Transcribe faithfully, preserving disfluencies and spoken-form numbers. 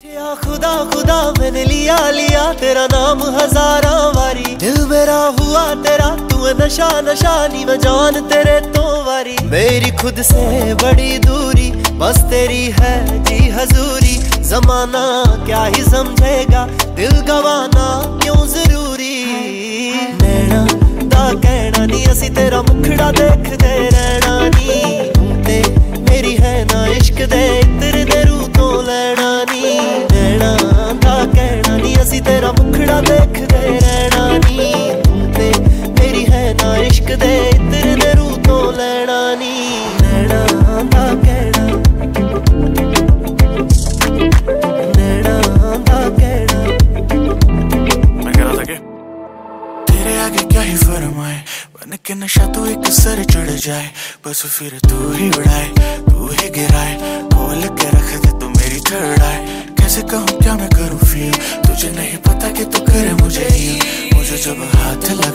या खुदा खुदा मैंने लिया लिया तेरा नाम हजारा वारी, दिल मेरा हुआ तेरा तू नशा नशा नी मैं जान तेरे तो वारी। मेरी खुद से बड़ी दूरी बस तेरी है जी हजूरी, जमाना क्या ही समझेगा दिल गवाना क्यों जरूरी। नैना दा कहना नी असी तेरा मुखड़ा देखदे रहना नी, ते मेरी है ना इश्क दे इत्र दे रू तो लेना नी। नैना दा कहना नी असी तेरा मुखड़ा देखदे रहना नी, ते मेरी है ना इश्क दे इत्र दे रू तो लेना नी। नैना दा कहना, नैना दा कहना। मैं कह रहा था कि तेरे आगे क्या ही फरमाए, बन के नशा तू एक सर चढ़ जाए, बस फिर तू ही उड़ाए तू ही गिराए, खोल के रख दे तू मेरी थर्ड आए। कैसे कहूँ क्या मैं करूँ फील, तुझे नहीं पता कि तू करे मुझे ही, मुझे जब हाथ लगा